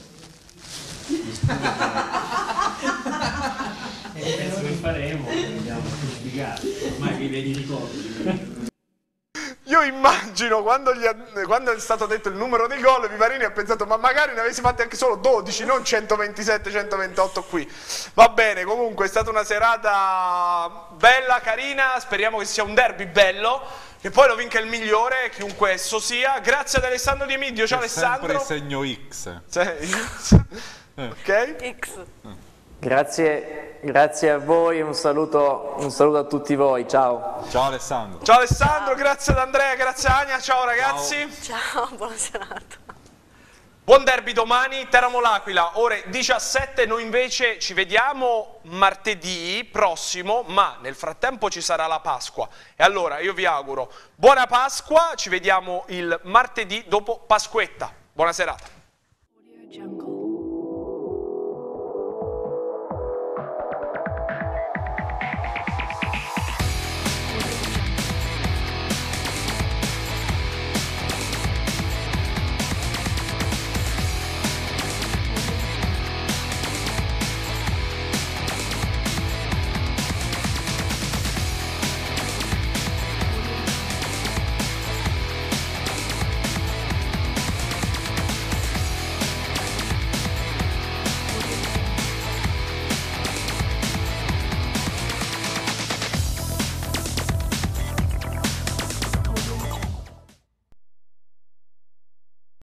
E penso che faremo, vediamo a spiegare. Ormai vi vedi ricordi. Io immagino quando, gli ha- quando è stato detto il numero dei gol, Vivarini ha pensato ma magari ne avessi fatti anche solo dodici, non centoventisette centoventotto qui. Va bene, comunque è stata una serata bella, carina, speriamo che sia un derby bello, che poi lo vinca il migliore, chiunque esso sia. Grazie ad Alessandro Di Emidio, ciao C'è sempre Alessandro. il segno X. Sì. Ok? X. Grazie, grazie a voi, un saluto, un saluto a tutti voi, ciao. Ciao Alessandro. Ciao Alessandro, grazie ad Andrea, grazie a Ania, ciao ragazzi. Ciao, buona serata. Buon derby domani, Teramo l'Aquila, ore diciassette, noi invece ci vediamo martedì prossimo, ma nel frattempo ci sarà la Pasqua. E allora io vi auguro buona Pasqua, ci vediamo il martedì dopo Pasquetta. Buona serata. Jungle.